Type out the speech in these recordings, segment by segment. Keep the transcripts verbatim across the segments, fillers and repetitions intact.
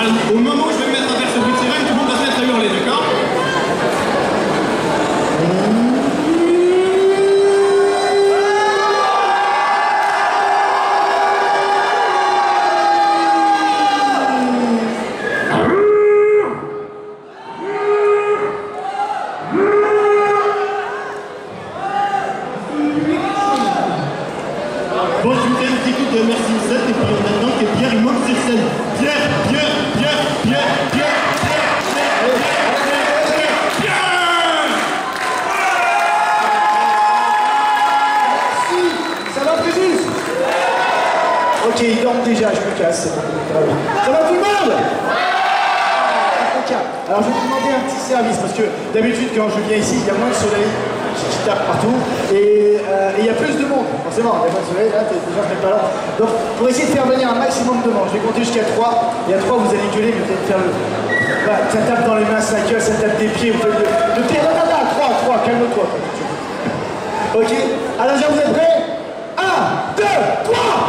au moment où je vais me mettre à faire ce bruit de sirène, tout le monde va se mettre à hurler, d'accord? Bon, je vous fais une petite de merci sept et puis on attend que Pierre il monte sur scène. Pierre, Pierre, Pierre, Pierre, Pierre, Pierre, Pierre, Pierre, Pierre. Merci. Ça va, Fréjus? Ok, ils dorment déjà, je me casse. Ça va tout le monde? Impeccable. Alors je vais vous demander un petit service parce que d'habitude quand je viens ici, il y a moins de soleil. Je tape partout et euh, il y a plus de monde, forcément, il y a pas de soleil, là, les gens ne mettent pas là. Donc pour essayer de faire venir un maximum de monde, je vais compter jusqu'à trois, et à trois vous allez gueuler, mais vous allez faire le... Voilà, ça tape dans les mains, ça gueule, ça tape des pieds, vous faites le... Le pied, non, non, non, trois, trois, calme-toi. Ok, alors vous êtes prêts? Un, deux, trois.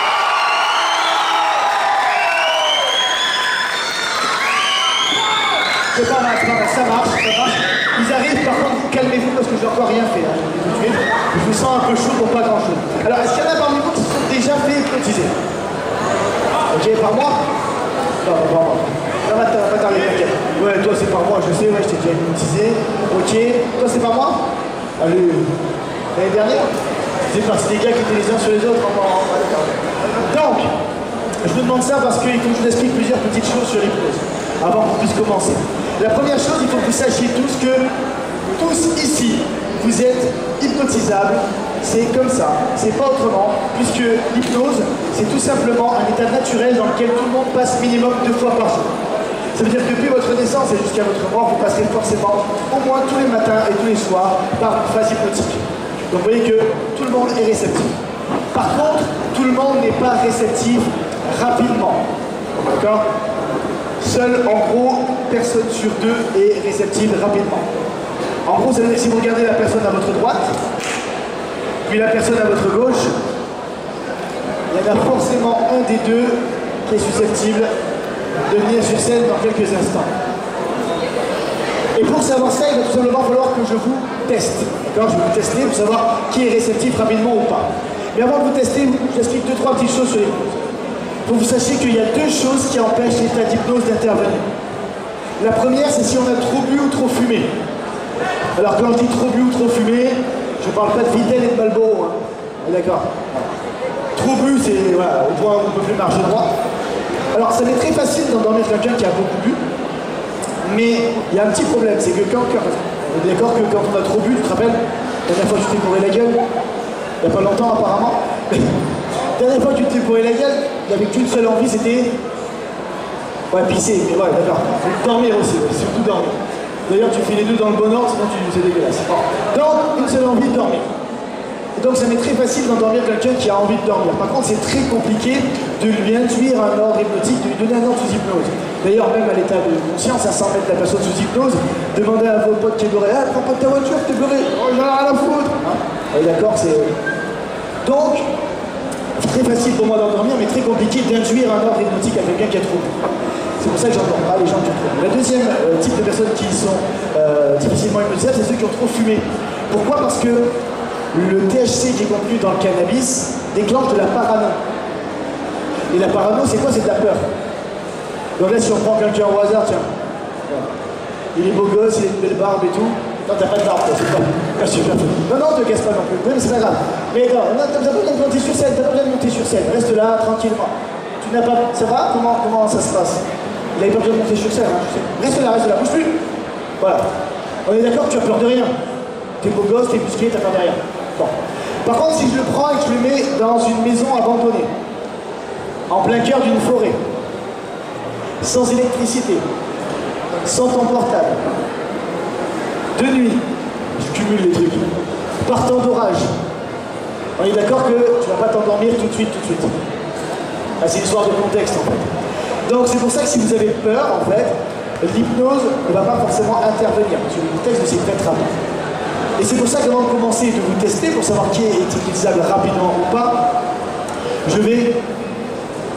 C'est pas mal, c'est pas mal, ça marche, ça marche. Ils arrivent, par contre, calmez-vous parce que je n'ai encore rien fait. Hein. Je vous dis tout de suite. Je vous sens un peu chaud pour pas grand chose. Alors, est-ce qu'il y en a parmi vous qui se sont déjà fait hypnotiser? Ok, par moi? Non, par moi. Ça va pas t'arriver, t'inquiète. Ouais, toi c'est par moi, je sais, ouais, je t'ai déjà hypnotisé. Ok, toi c'est par moi? Allez, l'année dernière? C'est parti des gars qui étaient les uns sur les autres. Donc, je vous demande ça parce qu'il faut que je vous explique plusieurs petites choses sur l'hypnose avant qu'on puisse commencer. La première chose, il faut que vous sachiez tous que, tous ici, vous êtes hypnotisables. C'est comme ça, c'est pas autrement, puisque l'hypnose, c'est tout simplement un état naturel dans lequel tout le monde passe minimum deux fois par jour. Ça veut dire que depuis votre naissance et jusqu'à votre mort, vous passerez forcément au moins tous les matins et tous les soirs par une phase hypnotique. Donc vous voyez que tout le monde est réceptif. Par contre, tout le monde n'est pas réceptif rapidement. D'accord? Seul, en gros, personne sur deux est réceptive rapidement. En gros, ça veut dire que si vous regardez la personne à votre droite, puis la personne à votre gauche, il y en a forcément un des deux qui est susceptible de venir sur scène dans quelques instants. Et pour savoir ça, il va tout simplement falloir que je vous teste. D'accord? Je vais vous tester pour savoir qui est réceptif rapidement ou pas. Mais avant de vous tester, je vous explique deux, trois petites choses sur l'hypnose. Il faut que vous sachiez qu'il y a deux choses qui empêchent l'état d'hypnose d'intervenir. La première, c'est si on a trop bu ou trop fumé. Alors quand je dis trop bu ou trop fumé, je ne parle pas de Vittel et de Marlboro. Hein. D'accord. Trop bu, c'est voilà, au point où on ne peut plus marcher droit. Alors ça m'est très facile d'endormir quelqu'un qui a beaucoup bu, mais il y a un petit problème, c'est que quand, quand on est d'accord que quand on a trop bu, tu te rappelles, la dernière fois que tu t'es bourré la gueule, il n'y a pas longtemps apparemment, la dernière fois que tu t'es bourré la gueule, il n'y avait qu'une seule envie, c'était... Ouais, pisser, mais ouais, d'accord. Dormir aussi, ouais, surtout dormir. D'ailleurs, tu fais les deux dans le bon ordre, sinon tu... c'est dégueulasse. Donc, une seule envie de dormir. Et donc, ça m'est très facile d'endormir quelqu'un qui a envie de dormir. Par contre, c'est très compliqué de lui induire un ordre hypnotique, de lui donner un ordre sous hypnose. D'ailleurs, même à l'état de conscience, à cent mètres de la personne sous hypnose, demandez à vos potes qui est doré, ah, prends pas ta voiture, t'es doré, oh, j'en ai rien à foutre. Hein, d'accord, c'est... Donc, très facile pour moi d'endormir, mais très compliqué d'induire un ordre hypnotique à quelqu'un qui a trop bu. C'est pour ça que j'entends pas les gens qui ont trop bu. La deuxième euh, type de personnes qui sont euh, difficilement hypnotisables, c'est ceux qui ont trop fumé. Pourquoi? Parce que le T H C qui est contenu dans le cannabis déclenche de la parano. Et la parano, c'est quoi? C'est de la peur. Donc là, si on prend quelqu'un au hasard, tiens, il est beau gosse, il a une belle barbe et tout. Non, t'as pas de barbe, c'est pas. Non, non, te casse pas non plus. Oui, mais c'est pas grave. Mais non, non t'as pas besoin de monter sur scène, t'as pas besoin de monter sur scène. Reste là, tranquillement. Tu n'as pas. Ça va? Comment, comment ça se passe? Il n'avait pas besoin de monter sur scène, hein, je sais. Reste là, reste là, bouge plus. Voilà. On est d'accord que tu as peur de rien. T'es beau gosse, t'es musclé, t'as peur de rien. Bon. Par contre, si je le prends et que je le mets dans une maison abandonnée, en plein cœur d'une forêt, sans électricité, sans ton portable, de nuit, je cumule les trucs, par temps d'orage, on est d'accord que tu ne vas pas t'endormir tout de suite, tout de suite. Ah, c'est une histoire de contexte en fait. Donc c'est pour ça que si vous avez peur, en fait, l'hypnose ne va pas forcément intervenir, parce que le contexte ne s'y prêtera pas. Et c'est pour ça qu'avant de commencer de vous tester, pour savoir qui est utilisable rapidement ou pas, je vais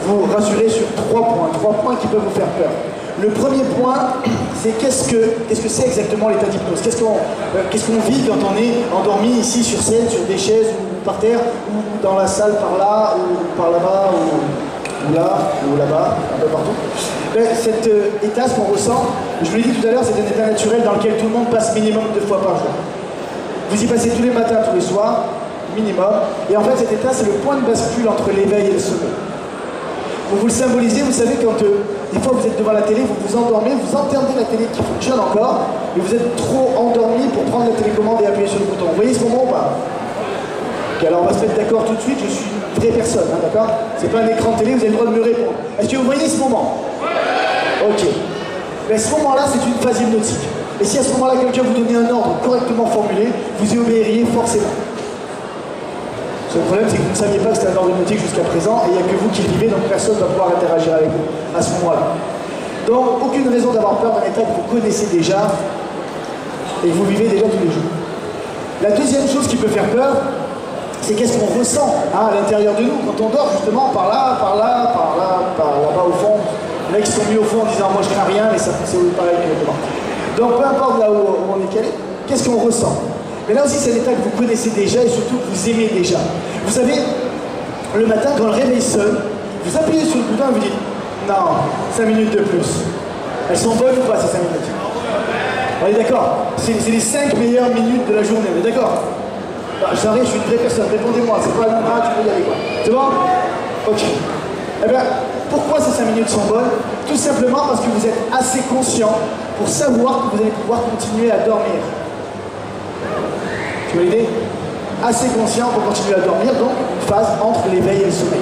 vous rassurer sur trois points, trois points qui peuvent vous faire peur. Le premier point, c'est qu'est-ce que qu'est-ce que c'est exactement l'état d'hypnose? Qu'est-ce qu'on euh, qu'est-ce qu'on vit quand on est endormi ici sur scène, sur des chaises, ou par terre, ou dans la salle par là, ou par là-bas, ou, ou là, ou là-bas, un peu partout. Ben, cet euh, état, ce qu'on ressent, je vous l'ai dit tout à l'heure, c'est un état naturel dans lequel tout le monde passe minimum deux fois par jour. Vous y passez tous les matins, tous les soirs, minimum. Et en fait, cet état, c'est le point de bascule entre l'éveil et le sommeil. Pour vous le symboliser, vous savez, quand euh, des fois vous êtes devant la télé, vous vous endormez, vous entendez la télé qui fonctionne encore, et vous êtes trop endormi pour prendre la télécommande et appuyer sur le bouton. Vous voyez ce moment ou pas? Ok, alors on va se mettre d'accord tout de suite, je suis une vraie personne, hein, d'accord? C'est pas un écran de télé, vous avez le droit de me répondre. Est-ce que vous voyez ce moment? Ok. Mais ce moment-là, c'est une phase hypnotique. Et si à ce moment-là, quelqu'un vous donnait un ordre correctement formulé, vous y obéiriez forcément. Le problème, c'est que vous ne saviez pas que c'était un ordre hypnotique jusqu'à présent, et il n'y a que vous qui le vivez, donc personne ne va pouvoir interagir avec vous à ce moment-là. Donc, aucune raison d'avoir peur d'un état que vous connaissez déjà, et que vous vivez déjà tous les jours. La deuxième chose qui peut faire peur, c'est qu'est-ce qu'on ressent hein, à l'intérieur de nous, quand on dort justement, par là, par là, par là, par là-bas au fond. Les mecs qui sont mis au fond en disant « moi je crains rien », mais ça c'est pareil exactement. Donc, peu importe là où on est calé, qu'est-ce qu'on ressent? Mais là aussi, c'est un état que vous connaissez déjà et surtout que vous aimez déjà. Vous savez, le matin, quand le réveil sonne, vous appuyez sur le bouton et vous dites « Non, cinq minutes de plus. » Elles sont bonnes ou pas, ces cinq minutes? On est d'accord? C'est les cinq meilleures minutes de la journée, on est d'accord? Bah, j'arrive, je suis une vraie personne, répondez-moi, c'est pas un ah, tu peux y aller quoi. C'est bon? Ok. Eh bien, pourquoi ces cinq minutes sont bonnes? Tout simplement parce que vous êtes assez conscient pour savoir que vous allez pouvoir continuer à dormir. Tu vois l'idée? Assez conscient pour continuer à dormir, donc une phase entre l'éveil et le sommeil.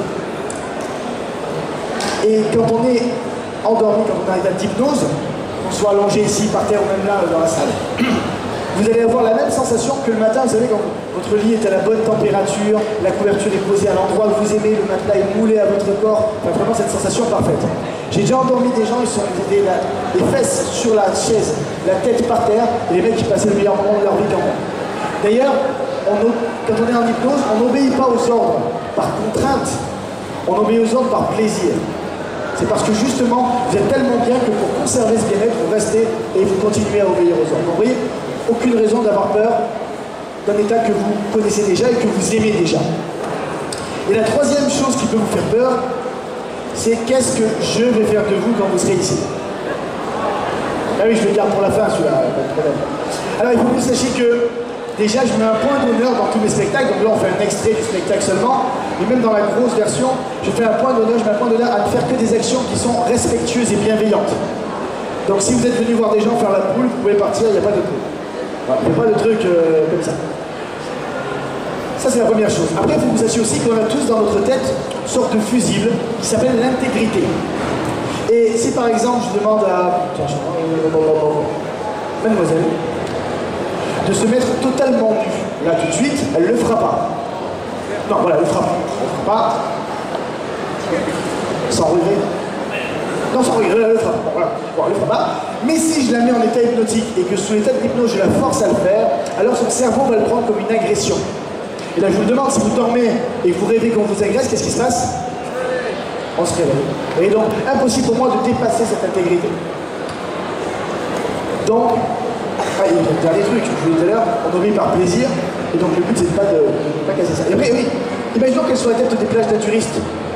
Et quand on est endormi, quand on est en état d'hypnose, qu'on soit allongé ici, par terre ou même là dans la salle, vous allez avoir la même sensation que le matin, vous savez, quand votre lit est à la bonne température, la couverture est posée à l'endroit que vous aimez, le matelas est moulé à votre corps, enfin vraiment cette sensation parfaite. J'ai déjà endormi des gens, ils sont ils étaient la, les fesses sur la chaise, la tête par terre, et les mecs qui passaient le meilleur moment de leur vie quand même. D'ailleurs, quand on est en hypnose, on n'obéit pas aux ordres par contrainte, on obéit aux ordres par plaisir. C'est parce que justement, vous êtes tellement bien que pour conserver ce bien-être, vous restez et vous continuez à obéir aux ordres. Donc vous voyez, aucune raison d'avoir peur d'un état que vous connaissez déjà et que vous aimez déjà. Et la troisième chose qui peut vous faire peur, c'est qu'est-ce que je vais faire de vous quand vous serez ici. Ah oui, je le garde pour la fin celui-là, pas de problème. Alors il faut que vous sachiez que déjà, je mets un point d'honneur dans tous mes spectacles, donc là on fait un extrait du spectacle seulement, mais même dans la grosse version, je fais un point d'honneur, je mets un point d'honneur à ne faire que des actions qui sont respectueuses et bienveillantes. Donc si vous êtes venu voir des gens faire la poule, vous pouvez partir, il n'y a pas de poule. Il n'y a pas de truc euh, comme ça. Ça c'est la première chose. Après, il faut vous assurer aussi qu'on a tous dans notre tête une sorte de fusible qui s'appelle l'intégrité. Et si par exemple je demande à... Tiens, je... Mademoiselle, de se mettre totalement nue. Là, tout de suite, elle ne le fera pas. Non, voilà, elle ne le fera pas. Elle ne le fera pas. Sans regret. Non, sans regret, elle ne le fera pas. Voilà. Bon, elle ne le fera pas. Mais si je la mets en état hypnotique et que sous l'état d'hypnose, je la force à le faire, alors son cerveau va le prendre comme une agression. Et là, je vous demande, si vous dormez et que vous rêvez qu'on vous agresse, qu'est-ce qui se passe? On se réveille. Et donc, impossible pour moi de dépasser cette intégrité. Donc, ah, il y a un dernier truc, je vous l'ai dit tout à l'heure, on obéit par plaisir, et donc le but c'est de ne pas, de, de pas casser ça. Et après, oui, imaginons qu'elle soit adepte des plages naturistes.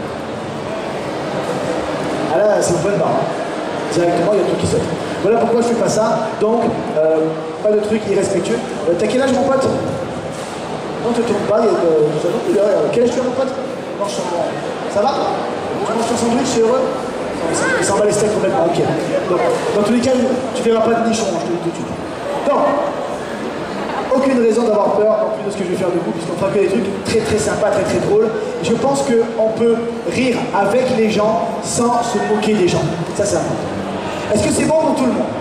Ah là, c'est une bonne barre. Directement, il y a tout qui saute. Voilà pourquoi je fais pas ça, donc, euh, pas de truc irrespectueux. Euh, T'as quel âge mon pote? Non, tu ne tournes pas, il y a de... Euh, quel âge tu as mon pote? Non, je sens... Ça va? Tu manges ton sandwich, c'est heureux? Il s'en va les steaks complètement, ok. Donc, dans tous les cas, tu ne verras pas de nichon, je te le dis tout de suite. Donc, aucune raison d'avoir peur, en plus de ce que je vais faire de vous, puisqu'on fera que des trucs très très sympas, très très drôles. Je pense qu'on peut rire avec les gens sans se moquer des gens. Ça, c'est important. Est-ce que c'est bon pour tout le monde?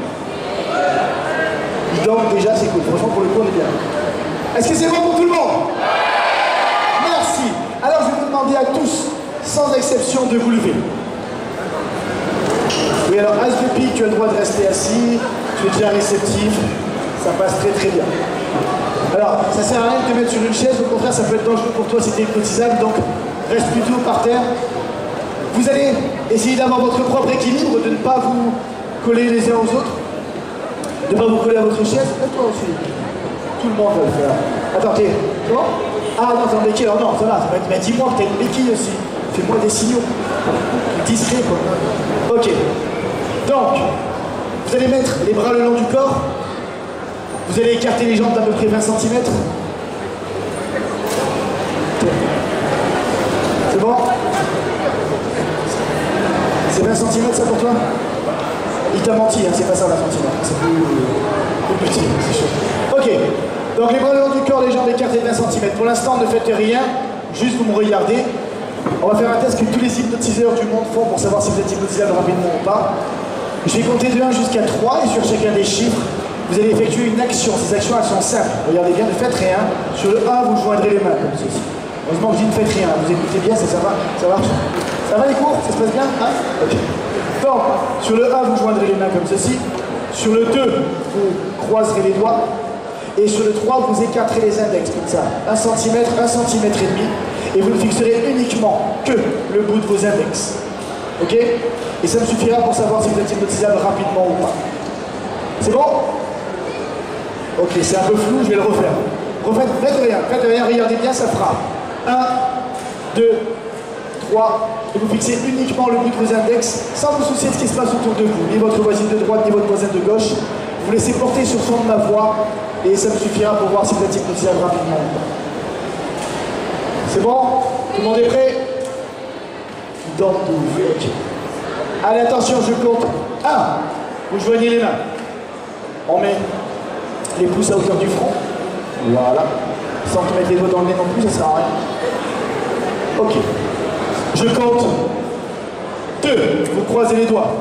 Donc déjà, c'est cool. Franchement, pour le coup, on est bien. Est-ce que c'est bon pour tout le monde? Merci. Alors, je vais vous demander à tous, sans exception, de vous lever. Oui, alors, as de pique, tu as le droit de rester assis. Tu es déjà réceptif. Ça passe très très bien. Alors, ça sert à rien de te mettre sur une chaise, au contraire, ça peut être dangereux pour toi si tu es hypnotisable, donc reste plutôt par terre. Vous allez essayer d'avoir votre propre équilibre, de ne pas vous coller les uns aux autres, de ne pas vous coller à votre chaise. Et toi aussi. Tout le monde va le faire. Attends, t'es... Comment? Ah non, t'es en béquille, alors non, ça va. Ça va être... bah, dis-moi que t'as une béquille aussi. Fais-moi des signaux. Discret, quoi. Ok. Donc, vous allez mettre les bras le long du corps. Vous allez écarter les jambes d'à peu près vingt centimètres. C'est bon? C'est vingt centimètres ça pour toi? Il t'a menti, hein, c'est pas ça vingt centimètres. C'est plus, plus petit, c'est chaud. Ok. Donc les bras le long du corps, les jambes écartées de vingt centimètres. Pour l'instant, ne faites rien. Juste vous me regardez. On va faire un test que tous les hypnotiseurs du monde font pour savoir si vous êtes hypnotisable rapidement ou pas. Je vais compter de un jusqu'à trois et sur chacun des chiffres, vous allez effectuer une action. Ces actions, elles sont simples. Regardez bien, ne faites rien. Sur le un, vous joindrez les mains comme ceci. Heureusement que je dis ne faites rien. Vous écoutez bien, ça, ça va, ça marche. Ça va les cours? Ça se passe bien, hein? Ok. Donc, sur le un, vous joindrez les mains comme ceci. Sur le deux, vous croiserez les doigts. Et sur le trois, vous écarterez les index comme ça. un centimètre, un centimètre et demi. Et vous ne fixerez uniquement que le bout de vos index. Ok? Et ça me suffira pour savoir si vous êtes hypnotisable rapidement ou pas. C'est bon? Ok, c'est un peu flou, je vais le refaire. Refaites, faites rien, faites rien, regardez bien, ça fera un, deux, trois, et vous fixez uniquement le bout de vos index, sans vous soucier de ce qui se passe autour de vous, ni votre voisine de droite, ni votre voisin de gauche. Vous laissez porter sur le son de ma voix, et ça me suffira pour voir si vous êtes hypnotisable rapidement ou pas. C'est bon? Tout le monde est prêt? Dans tout. Allez, attention, je compte. un. Vous joignez les mains. On met les pouces à hauteur du front. Voilà. Sans te mettre les doigts dans le nez non plus, ça sert à rien. Ok. Je compte. deux. Vous croisez les doigts.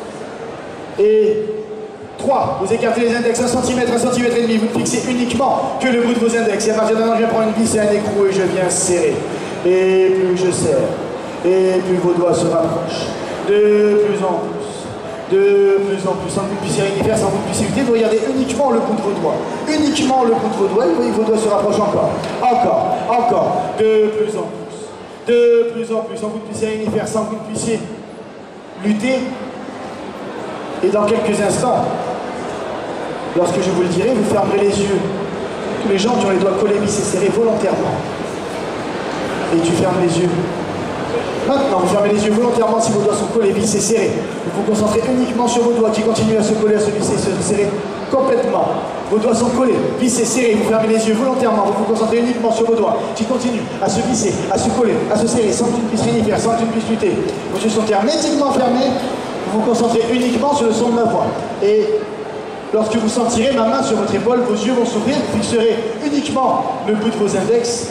Et trois. Vous écartez les index un centimètre, un centimètre et demi. Vous ne fixez uniquement que le bout de vos index. Et à partir de maintenant, je viens prendre une vis et un écrou et je viens serrer. Et plus je serre. Et plus vos doigts se rapprochent. De plus en plus. De plus en plus, sans que vous puissiez rien y faire, sans que vous puissiez lutter, vous regardez uniquement le bout de vos doigts. Uniquement le bout de vos doigts, et vous voyez que vos doigts se rapprochent encore. Encore, encore, de plus en plus. De plus en plus, sans que vous ne puissiez rien y faire, sans que vous ne puissiez lutter. Et dans quelques instants, lorsque je vous le dirai, vous fermerez les yeux. Tous les gens qui ont les doigts collés, vissés, serrés volontairement. Et tu fermes les yeux. Maintenant, vous fermez les yeux volontairement si vos doigts sont collés, vissés, serrés. Vous vous concentrez uniquement sur vos doigts qui continuent à se coller, à se visser, se serrer complètement. Vos doigts sont collés, vissés, serrés. Vous fermez les yeux volontairement. Vous vous concentrez uniquement sur vos doigts qui continuent à se visser, à se coller, à se serrer, sans que tu ne puisses rien y faire, sans que tu ne puisses lutter. Vos yeux sont hermétiquement fermés. Vous vous concentrez uniquement sur le son de ma voix. Et lorsque vous sentirez ma main sur votre épaule, vos yeux vont s'ouvrir. Vous fixerez uniquement le bout de vos index.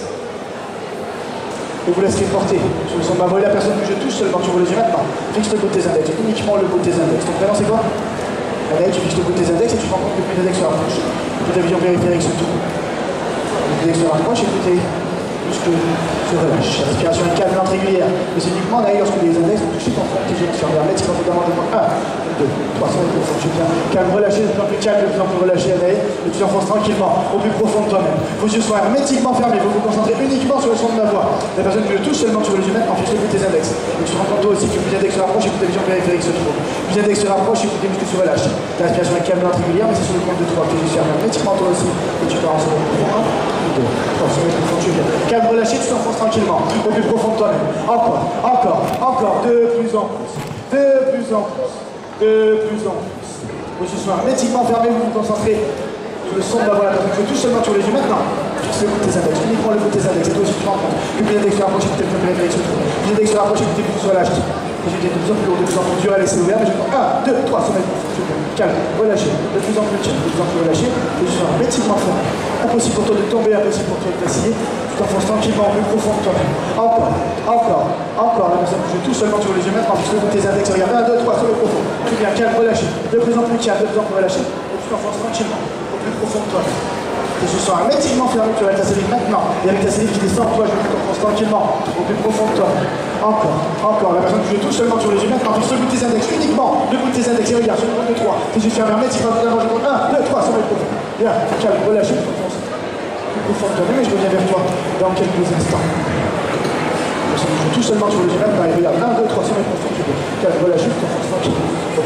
Et vous laisserez porter sur le son de ma voix. Et la personne que je touche seulement, tu vois les yeux maintenant, fixe le bout de tes index, uniquement le bout de tes index. Ton prénom c'est quoi? Allez, tu fixes le bout de tes index et tu te rends compte que plus l'index se rapproche. Plus ta vision périphérique se tourne. Plus l'index se rapproche et plus tes muscles se relâchent. La respiration est calme, lente, régulière. Mais c'est uniquement d'ailleurs lorsque les index vont toucher ton front, tes yeux vont se fermer. Mettre, c'est quand tu demandes un, deux, trois, cinq, je suis bien calme, relâché, de plus en plus calme, de plus en plus relâché, allez, et tu enfonces tranquillement, au plus profond de toi-même. Vos yeux sont hermétiquement fermés, vous vous concentrez uniquement sur le son de ma voix. La personne qui le touche seulement, tu veux les yeux mettre, en fixe le bout de tes index. Et tu te rends compte toi aussi que plus l'index se rapproche et plus ta vision périphérique se trouve. Plus l'index se rapproche et plus tes muscles se relâchent. La respiration est calme, lente, régulière, mais c'est sur le compte de trois, tes yeux se ferment hermétiquement toi aussi. Et tu pars en second profond, un, deux, trois, cinq, profond, tu viens. Calme, relâché, tu t'enfonces tranquillement, au plus profond de toi-même. Encore, encore, encore, de plus en plus, de plus en plus. De plus en plus. Vos yeux sont hermétiquement fermés, vous vous concentrez sur le son de la voix. Je touche seulement sur les yeux maintenant. Fixe le bout de tes index, uniquement le bout de tes index. Et toi aussi tu te rends compte que plus l'index se rapproche, plus tes périphériques se trouvent. Plus l'index se rapproche, plus tes muscles se relâchent. Et je viens de plus en plus lourd, de plus en plus dur à laisser ouvert. Mais je compte un, deux, trois, sommeil. Calme, relâché, de plus en plus calme, de plus en plus relâché. Les yeux sont hermétiquement fermés. Impossible pour toi de tomber, impossible pour toi de t'assigner. Tu t'enfonces tranquillement au plus profond de toi-même. Encore, encore, encore. La personne que je touche seulement sur les yeux maintenant, puisque le bout de tes index, regarde. un, deux, trois, sommeil profond. Tout bien, calme, relâché. De plus en plus calme, de plus en plus relâché. Et tu t'enfonces tranquillement au plus profond de toi-même. Tes yeux sont hermétiquement fermés, tu vas avec ta salive maintenant. Et avec ta salive qui descend, toi, je t'enfonce tranquillement au plus profond de toi. Encore, encore. La personne que je touche seulement sur les yeux maintenant, fixe le bout de tes index, uniquement le bout de tes index. Et regarde, sur le compte de trois. Tes yeux fermés hermétiquement, je compte un, deux, trois, sommeil profond. Bien, calme, relâché, tu t'enfonces plus profond de toi-même et je reviens vers toi dans quelques instants. Je Tout seulement sur le G vingt, pareil, regarde. un, deux, trois, sommet profond, tu peux. Calme, relâche, t'enfonces tranquille.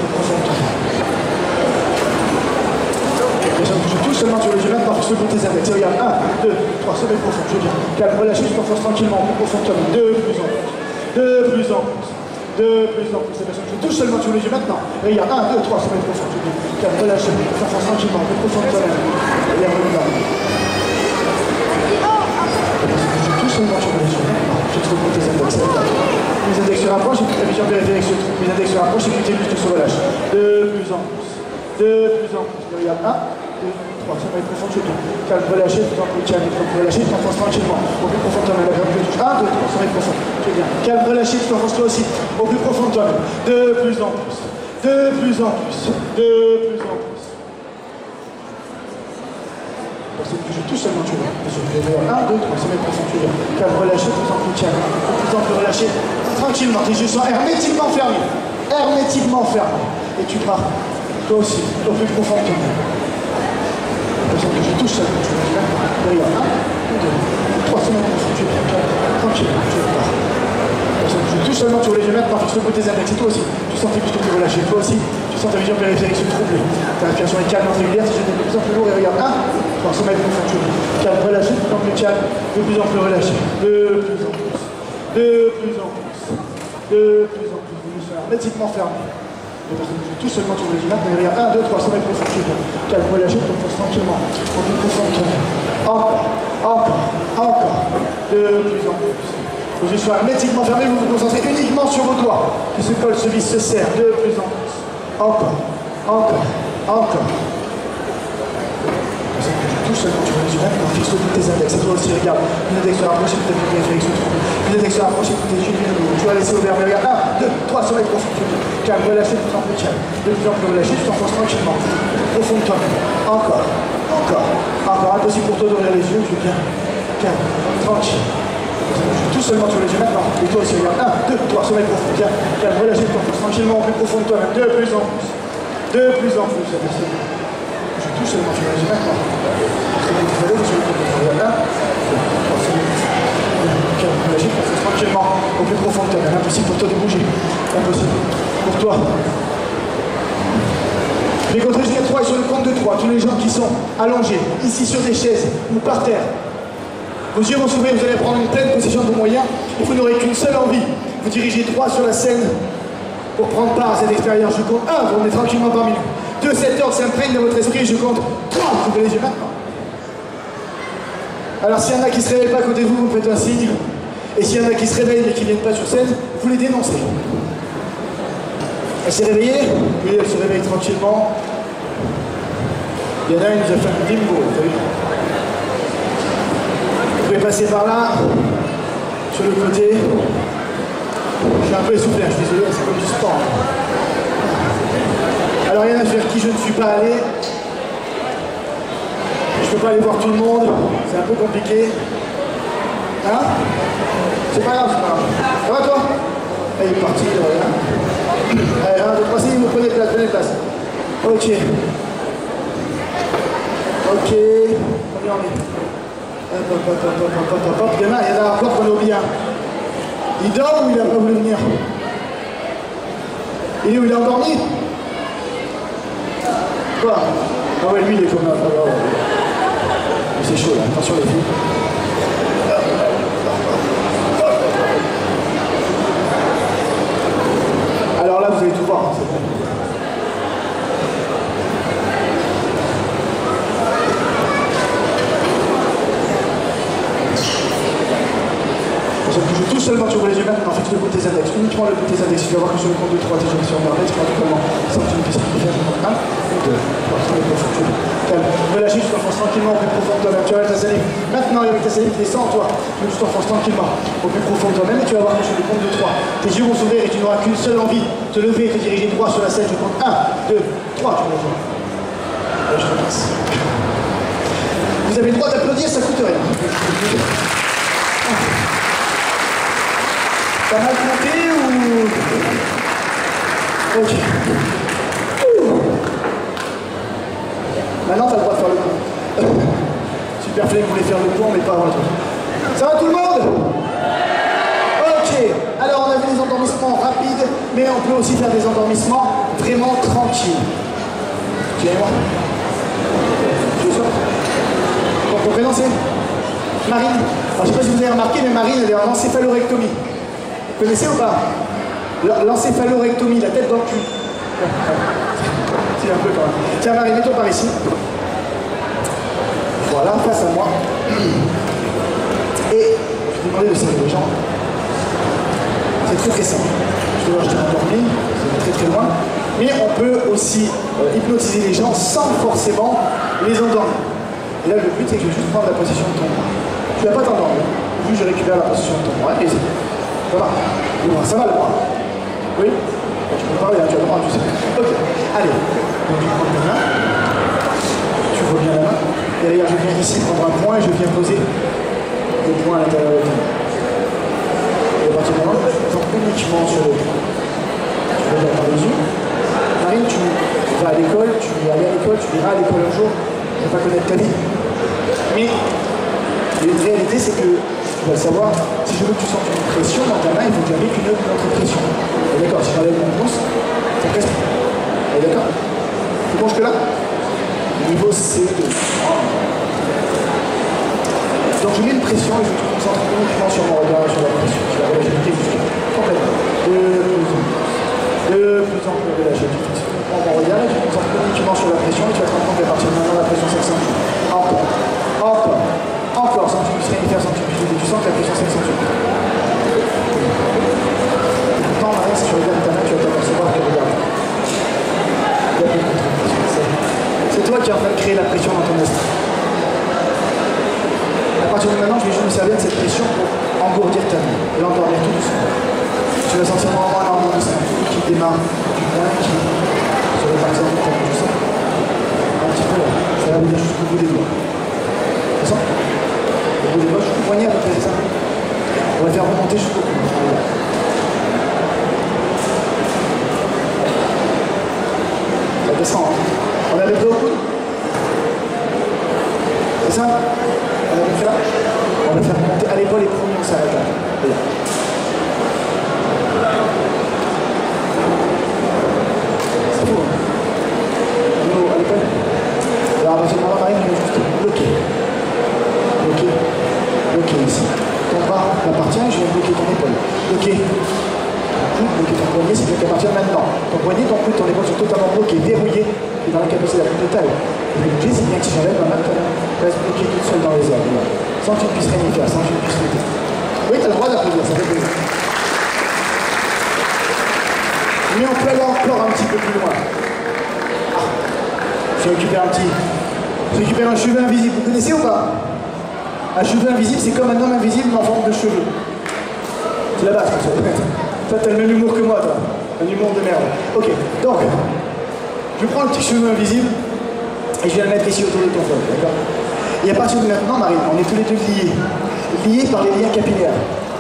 Tout seulement sur le G vingt, par fixe le bout de tes index. Regarde, un, deux, trois, sommet profond, je veux dire. Calme, relâche, t'enfonces tranquillement, plus profond, de plus en plus. De plus en plus. De plus en plus. Je touche seulement sur le G maintenant. Regarde, un, deux, trois, sommet profond, je veux dire. Calme, relâche, t'enfonces tranquillement, plus profond de toi-même. Regarde, regarde. Tout seulement sur le G vingt. Je trouve que tes index, les index se rapprochent et puis ta vision périphérique se trouve. Les index se rapprochent et puis tes muscles se relâchent. De plus en plus. De plus en plus. Regarde, un, deux, trois, ça va être profond, tu calme, relâché, tout en plus, calme, relâché, tu t'enfonces tranquillement. Au plus profond de toi-même, la tu touches. un, deux, trois, ça va être profond. Tu es bien. Calme, relâché, tu t'enfonces toi aussi. Au plus profond de toi-même. De plus en plus. De plus en plus. De plus en plus. Parce que je touche seulement, tu vois. un, deux, trois, ça va être profond, tu vois. Calme, relâché, tout en plus, calme. Au plus en plus relâché, tranquillement. Tes yeux sont hermétiquement fermés. Hermétiquement fermés. Et tu pars. Toi aussi, au plus profond de toi-même. Je touche ça, tu vois. Regarde, un, deux, trois, c'est maintenant, tu es tranquille, tu pars. Je touche seulement, tu voulais les mettre par fixe le bout de tes index, et toi aussi. Tu sens tes muscles te relâcher, toi aussi. Tu sens ta vision périphérique se troubler. Ta respiration est calme, régulière, si je de plus en plus lourd, et regarde, un, trois, c'est maintenant, tu es calme, relâché, de plus en plus calme, de plus en plus relâché, de plus en plus, de plus en plus, de plus en plus, je suis hermétiquement fermé. Tout seulement sur les images, mais regarde, un, deux, trois, ça va être profond, calme, relâché, tu t'enfonces tranquillement, au plus profond de toi. Encore, encore, encore, de plus en plus. Vos yeux soient hermétiquement fermés, vous vous concentrez uniquement sur vos doigts, qui se collent, se vissent, se serrent, de plus en plus. Encore, encore, encore. Tout seulement sur les images, on fixe le bout de tes index, et toi aussi, regarde, les index se rapprochent, et peut-être que les se trouvent. Les index se rapprochent, et tes yeux, tu vas laisser ouvert, mais regarde, un, deux, trois, ça va être profond. Calme, relâché, de plus en plus calme. De plus en plus relâché, tu t'enfonces tranquillement. Profond de toi. Encore, encore, encore. Impossible pour toi d'ouvrir les yeux, je veux bien. Calme, tranquille. Tout seulement sur les yeux maintenant. Et toi aussi, regarde. un, deux, trois, sommeil profond. Calme, calme, relâché, tu t'enfonces tranquillement, plus profond de toi-même. De plus en plus. De plus en plus. Je touche seulement sur les yeux maintenant. C'est bon, vous allez, vous allez, regarde. un, deux, trois, sommeil profond. Calme, relâché, tu t'enfonces tranquillement, au plus profond de toi-même. Impossible pour toi de bouger. Impossible. Pour toi. Je vais compter jusqu'à trois et sur le compte de trois, tous les gens qui sont allongés, ici sur des chaises ou par terre. Vos yeux vont s'ouvrir, vous allez prendre une pleine possession de vos moyens et vous n'aurez qu'une seule envie. Vous dirigez droit sur la scène pour prendre part à cette expérience. Je compte un, vous remettez tranquillement parmi nous. Deux, cet ordre s'imprègne dans votre esprit, je compte trois. Vous ouvrez les yeux maintenant. Alors s'il y en a qui ne se réveillent pas à côté de vous, vous me faites un signe. Et s'il y en a qui se réveillent mais qui ne viennent pas sur scène, vous les dénoncez. Elle s'est réveillée, oui, elle se réveille tranquillement. Il y en a une qui nous a fait un bingo, t'as vu? Vous pouvez passer par là, sur le côté. Je suis un peu essoufflé, je suis désolé, c'est comme du sport. Alors rien à faire, qui je ne suis pas allé. Je ne peux pas aller voir tout le monde, c'est un peu compliqué. Hein? C'est pas grave, c'est pas grave. Ça va toi? Ah, il est parti, de rien. Allez, un, deux, trois, si, vous prenez place, prenez place. Ok. Ok. Combien on est? Hop, hop, hop, hop, hop, hop, hop, hop. Il y en a, il y en a encore qu'on a oublié un. Il dort ou il n'a pas voulu venir? Il est où? Il est endormi? Quoi? Ah ouais, lui, il est comme un... Oh, oh. C'est chaud, là. Attention, les filles. Alors là, vous allez tout voir. C'est bon. Je touche seulement sur les yeux maintenant, fixe le bout de tes index, uniquement le bout de tes index. Tu vas voir que sur le compte de trois, tes jambes sont en arrêt, tu vas comment ça tu me fais ce qu'il fait. un, deux, trois, sur le profond. Calme. Relâche, tu t'enfonces tranquillement au plus profond de toi-même. Tu vas avec ta salive. Maintenant, avec ta salive qui descend en toi, tu t'enfonces tranquillement au plus profond de toi-même et tu vas voir que sur le compte de trois, tes yeux vont s'ouvrir et tu n'auras qu'une seule envie, te lever et te diriger droit sur la scène. Je compte un, deux, trois, tu vas voir. Allez, je te passe. Vous avez le droit d'applaudir, ça coûte rien. T'as mal compté ou... Ok. Ouh. Maintenant, t'as le droit de faire le con. Super flemme voulait faire le con, mais pas avant toi. Ça va tout le monde? Ok. Alors on a fait des endormissements rapides, mais on peut aussi faire des endormissements vraiment tranquilles. Tiens-moi. Je sors. Bon, ton prénom c'est Marine. Alors, je ne sais pas si vous avez remarqué, mais Marine elle est en encéphalorectomie. Vous connaissez ou pas? L'encéphalorectomie, la tête dans le cul. C'est un peu quand même. Tiens Marine, mets-toi par ici. Voilà, face à moi. Et je vais demander de serrer les jambes. C'est très très simple. Je te vois, je t'ai endormi, c'est très très loin. Mais on peut aussi euh, hypnotiser les gens sans forcément les endormir. Et là, le but, c'est que je vais juste prendre la position de ton bras. Tu ne vas pas t'endormir. Juste, je récupère la position de ton bras. Et ça va. Le bras, ça va le bras. Oui? Tu peux parler, hein, tu as le droit, tu sais. Ok. Allez. Donc, tu prends ta main. Tu reviens la main. Derrière, je viens ici prendre un point et je viens poser le point à l'intérieur de ta main. Et à partir de là, je prends uniquement sur le point. Tu regardes par les yeux. Marine, tu vas à l'école, tu vas aller à l'école, tu iras à l'école un jour. Je ne vais pas connaître ta vie. Mais une réalité, c'est que tu dois savoir, si je veux que tu sentes une pression dans ta main, il faut que tu appliques une autre pression. D'accord, si j'enlève mon pouce, ça presse. D'accord? Tu penses que là? Niveau C deux. Donc je mets une pression et je me concentre uniquement sur mon regard et sur la pression. Je vais relâcher jusqu'à complètement. De plus en plus. De plus en plus relâché. Je prends mon regard et je me concentre uniquement sur la pression et tu vas te rendre compte qu'à partir de maintenant la pression s'accentue. Encore. Encore. Encore. Sans que tu puisses rien faire, sans que tu puisses vider. Tu sens que la pression s'accentue. Pourtant, Marie, si tu regardes ta main, tu vas t'apercevoir que regarde. Il y a beaucoup de pression. C'est toi qui es en train de créer la pression dans ton esprit. À partir de maintenant, je vais juste me servir de cette pression pour engourdir ta main et l'endormir tout doucement. Tu vas sentir vraiment un endormissement qui démarre du point qui se répartit en temps. Tu sens un petit peu là. Ça va venir jusqu'au bout des doigts. Tu sens? Au bout des doigts, jusqu'au poignet à peu près, c'est ça. On va faire remonter jusqu'au bout. Ça descend, hein. On a les deux au coude. C'est ça? On va le faire. On va le faire monter à l'épaule et premier on s'arrête là. C'est fou, hein? À l'épaule. Alors, à partir de maintenant, Marine, je vais juste bloquer. Bloquer. Bloquer ici. Ton bras m'appartient, je vais bloquer ton épaule. Bloquer. Bloquer ton poignet, c'est qu'à partir de maintenant, ton poignet, ton coude, ton épaule sont totalement bloqués, verrouillés, et dans la capacité la plus totale. Et le budget, c'est bien que si j'enlève ma main, tu reste bloqué toute seule dans les airs, sans que tu puisses rien y faire, sans que tu puisses lutter. Oui, tu as le droit d'applaudir, ça fait plaisir. Mais on peut aller encore un petit peu plus loin. Ah, je récupère un petit. Je récupère un cheveu invisible, vous connaissez ou pas? Un cheveu invisible, c'est comme un homme invisible mais en forme de cheveux. C'est la base, comme ça. Toi, t'as le même humour que moi, toi. Un humour de merde. Ok, donc, je prends le petit cheveu invisible et je viens le mettre ici autour de ton corps, d'accord? Et à partir de maintenant, Marine, on est tous les deux liés. Liés par les liens capillaires.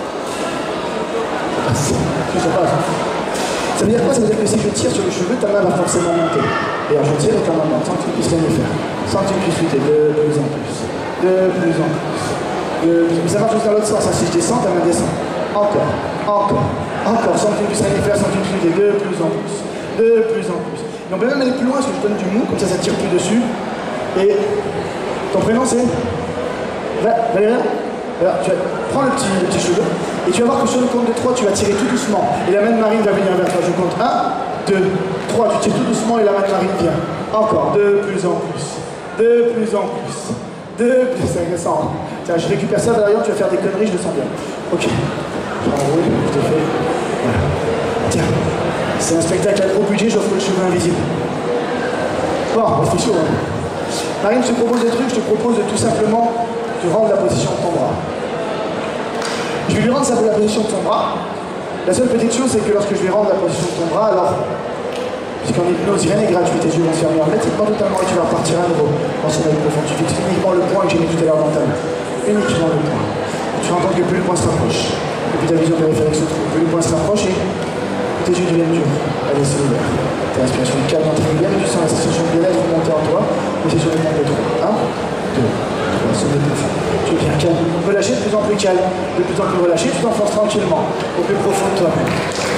Je sais pas. Ça veut dire quoi? Ça veut dire que si je tire sur le cheveu, ta main va forcément monter. Et alors je tire et ta main monte, sans que tu puisses rien y faire. Sans que tu puisses lutter de plus en plus. De plus en plus. De plus. Mais ça marche juste dans l'autre sens. Si je descends, ta main descend. Encore. Encore. Encore. Sans que tu puisses rien y faire, sans que tu puisses lutter. De plus en plus. De plus en plus. Et on peut même aller plus loin parce que je donne du mou, comme ça, ça tire plus dessus. Et ton prénom c'est Valérie. Alors, tu vas prendre le petit, le petit cheveu et tu vas voir que sur le compte de trois, tu vas tirer tout doucement. Et la main de Marine va venir vers toi. Je compte un, deux, trois. Tu tires tout doucement et la main de Marine vient. Encore, de plus en plus. De plus en plus. De plus. Ça descend. Tiens, je récupère ça derrière, tu vas faire des conneries, je le sens bien. Ok. Je renroule, je te fais. Voilà. Tiens. C'est un spectacle à gros budget, j'offre le cheveu invisible. Bon, c'est chaud, hein. Marine, je te propose des trucs, je te propose de tout simplement de rendre la position de ton bras. Je vais lui rendre la position de ton bras. La seule petite chose, c'est que lorsque je vais rendre la position de ton bras, alors, puisqu'en hypnose, rien n'est gratuit, tes yeux vont se fermer hermétiquement totalement et tu vas repartir à nouveau dans son œil profond. Tu fixes uniquement le point que j'ai mis tout à l'heure dans ta main. Uniquement le point. Tu vas entendre que plus le point se rapproche, et plus ta vision périphérique se trouve. Plus le point se rapproche et tes yeux deviennent durs. Allez, c'est ouvert. Ta respiration calme, intelligente, tu sens la sensation de bien-être remonter en toi, mais c'est sur le point de trop. un, deux, trois, sommet profond. Tu es bien calme. relâché, de plus en plus calme. De plus en plus relâché, tu t'enfonces tranquillement. Au plus profond de toi-même.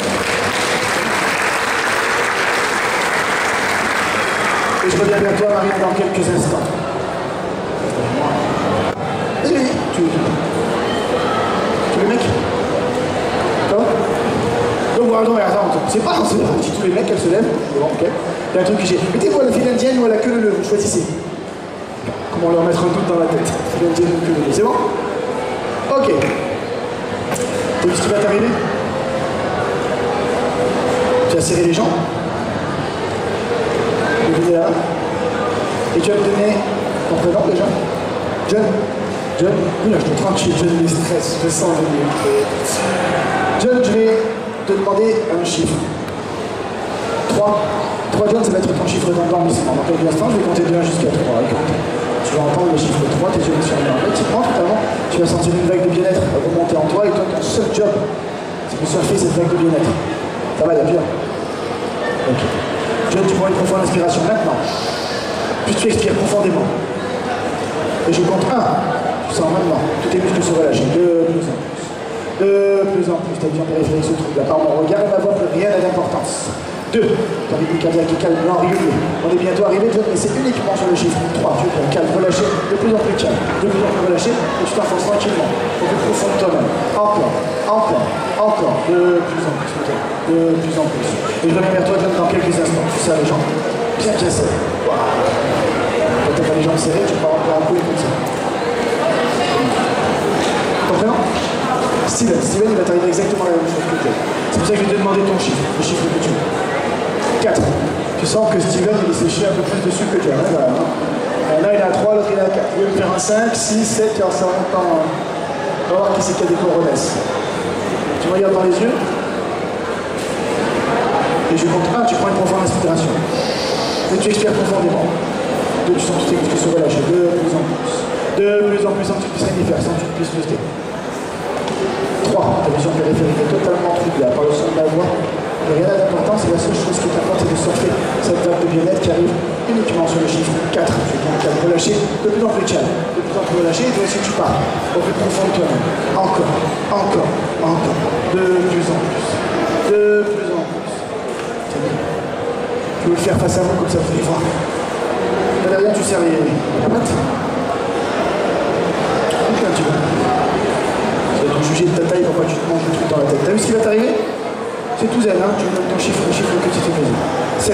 Et je reviens vers toi, Marie, dans quelques instants. Et oui, tu... Tu le mec Quoi Donc, pardon, attends, c'est pas c'est si tous les mecs, elles se lèvent. Bon, ok. Il y a un truc que j'ai. Mettez-vous à la file indienne ou à la queue leu, vous choisissez. Comment leur mettre un doute dans la tête. File indienne ou queue leu, c'est bon? Ok. T'as vu ce qui va t'arriver? Tu as serré les jambes. Tu venais là. Et tu vas me donner ton prénom déjà. John. John. Oui, là, je te tranquille, John, les stress, je sens venir. John, je vais te demander un chiffre. trois. trois, John, ça va être ton chiffre d'endormissement. Dans quelques instants, je vais compter de un jusqu'à trois. Tu vas entendre le chiffre trois, tes yeux vont se fermer. Effectivement, totalement, tu vas sentir une vague de bien-être remonter en toi et toi, ton seul job, c'est de surfer cette vague de bien-être. Ça va, il y a bien. Ok. John, tu prends une profonde inspiration maintenant. Puis tu expires profondément. Et je compte un. Tu sens maintenant. Tous tes muscles se relâchent. De plus en plus. De plus en plus. Ta vision périphérique se trouve. Là-bas, mon regard et ma voix, plus rien n'a d'importance. deux. Ton rythme cardiaque est calme, lent, régulier. On est bientôt arrivé, John, mais c'est uniquement sur le chiffre trois. Tu es calme, relâché, de plus en plus calme, de plus en plus relâché, et tu t'enfonces tranquillement, au plus profond de toi-même. Encore, encore, encore, de plus en plus, de plus en plus. Et je reviens vers toi, John, dans quelques instants. Tu serres les jambes, bien bien serrées. Waouh. Quand t'as pas les jambes serrées, tu pars encore en couille comme ça. Ton prénom? Steven. Steven, il va t'arriver exactement la même chose que toi. C'est pour ça que je vais te demander ton chiffre, le chiffre que tu veux. quatre. Tu sens que Steven, il s'est chié un peu plus dessus que toi. Hein, là, hein. Là, il est à trois, l'autre, il est à quatre. Tu veux me faire un cinq, six, sept, et en ça remonte en... On va voir qui c'est qui a des coronesses. Tu me regardes dans les yeux. Et je compte un, tu prends une profonde inspiration. Et tu expires profondément. deux, tu sens tous tes muscles se relâcher. De plus en plus. De plus en plus, sans que tu puisses rien y faire, sans que tu puisses rester. trois. Ta vision périphérique est totalement troublée. Par le son de la voix, il n'y a rien d'important, c'est la seule chose qui t'importe, c'est de surfer cette vague de bien-être qui arrive uniquement sur le chiffre quatre. Tu es calme, relâché, de plus en plus calme, de plus en plus relâché, et toi aussi tu pars au plus profond de toi-même. Encore, encore, encore, de plus en plus, de plus en plus. Tu veux le faire face à vous comme ça, vous allez voir. Là derrière, tu serres les pattes. Un petit peu. Tu vas te juger de ta taille, pourquoi tu te manges le truc dans la tête. T'as vu ce qui va t'arriver? C'est tout zen, hein? Tu me donnes ton chiffre, le chiffre que tu t'es posé. sept.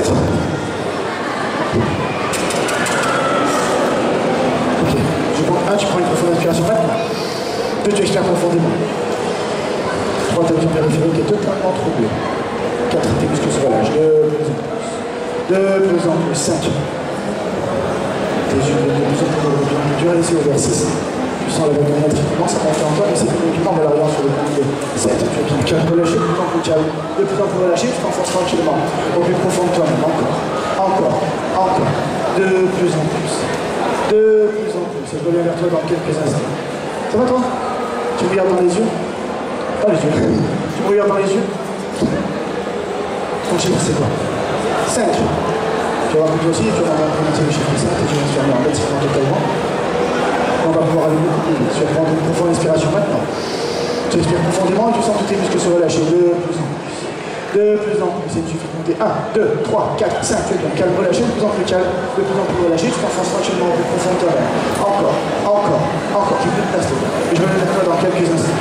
Ok. Je compte un, tu prends une profonde inspiration maintenant. deux, tu expires profondément. trois, ta vision périphérique est totalement troublée. quatre, tes muscles se relâchent. De plus en plus. De plus en plus. cinq. Tes yeux de plus en plus dur à laisser ouvert. six. Tu sens la vague de bien-être qui commence à monter en toi, mais c'est uniquement de l'arrière sur le compte de sept. Tu es bien calme, relâché, de plus en plus calme, de plus en plus relâché, tu t'enfonces tranquillement, au plus profond de toi-même. Encore, encore, encore, de plus en plus, de plus en plus. Je reviens vers toi dans quelques instants. Ça va toi? Tu me regardes dans les yeux? Pas les yeux. Tu me regardes dans les yeux? Ton chiffre, c'est quoi? cinq. Tu vas voir que toi aussi, tu vas prononcer le chiffre cinq et tu vas se fermer en fait, c'est totalement. On va pouvoir aller beaucoup plus vite. Tu vas prendre une profonde inspiration maintenant. Tu expires profondément et tu sens tous tes muscles se relâcher de plus en plus. De plus en plus. Et tu fais compter un, deux, trois, quatre, cinq. Tu es bien calme, relâché, de plus en plus calme, de plus en plus relâché. Tu t'enfonces tranquillement au plus profond de toi-même. Encore, encore, encore. Tu peux te placer. Et je reviens vers toi dans quelques instants.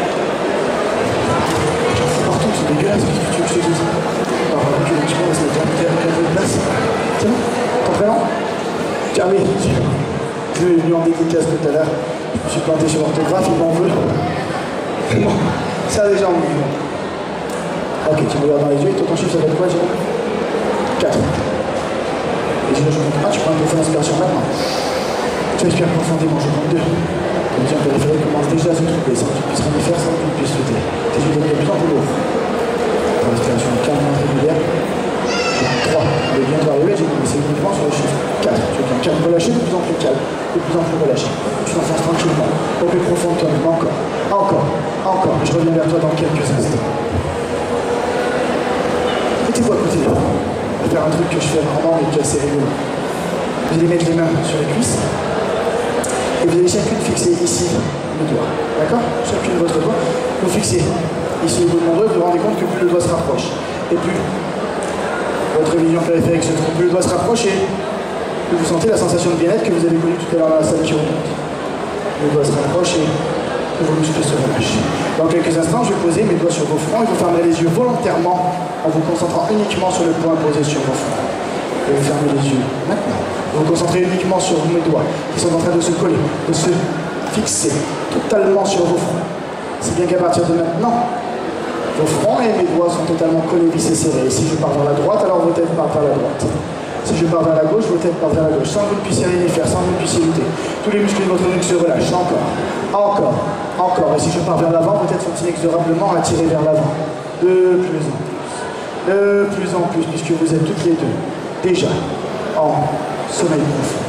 J'en fous partout, c'est dégueulasse. Qu'est-ce que tu veux que je te dise? Alors, recule un petit peu, on va se mettre un peu de place. C'est bon? Ton prénom? Tiens, oui. Je lui ai mis en dédicace tout à l'heure. Je me suis planté sur l'orthographe, il m'en veut. Bon, ça déjà on y va. Ok, tu me regardes dans les yeux, et toi ton chiffre ça va être quoi, Jérôme? quatre. Et je compte un, tu prends une profonde inspiration maintenant. Tu expires profondément, je compte deux. Ta vision périphérique commence déjà à se tromper, sans que tu puisses rien y faire, sans que tu puisses sauter. Tes yeux deviennent de plus en plus lourds. Ta respiration calme, régulière. trois. Le bien doit arriver, j'ai dit, mais c'est uniquement sur le chiffre quatre. Tu es bien calme, relâché, de plus en plus calme, de plus en plus relâché. Tu t'enfonces tranquillement, au plus profond de toi-même, encore, encore, encore. Je reviens vers toi dans quelques instants. Mettez-vous à côté de moi. Je vais faire un truc que je fais rarement, mais qui est assez rigolo. Vous allez mettre les mains sur les cuisses, et vous allez chacune fixer ici une le doigt. D'accord? Chacune de votre doigt. Vous fixez ici au bout de mon doigt, vous vous rendez compte que plus le doigt se rapproche. Et plus votre vision périphérique se trouve, plus le doigt se rapproche et plus vous sentez la sensation de bien-être que vous avez connue tout à l'heure dans la salle qui remonte. Le doigt se rapproche et vos muscles se relâchent. Dans quelques instants, je vais poser mes doigts sur vos fronts et vous fermerez les yeux volontairement en vous concentrant uniquement sur le point posé sur vos fronts. Et vous fermez les yeux maintenant. Vous vous concentrez uniquement sur mes doigts qui sont en train de se coller, de se fixer totalement sur vos fronts. C'est bien qu'à partir de maintenant, vos fronts et mes doigts sont totalement collés, vissés, serrés. Et si je pars vers la droite, alors vos têtes partent vers la droite. Si je pars vers la gauche, vos têtes partent vers la gauche. Sans que vous ne puissiez rien y faire, sans que vous ne puissiez lutter. Tous les muscles de votre nuque se relâchent. Encore, encore, encore. Et si je pars vers l'avant, vos têtes sont inexorablement attirées vers l'avant. De plus en plus. De plus en plus, puisque vous êtes toutes les deux déjà en sommeil profond.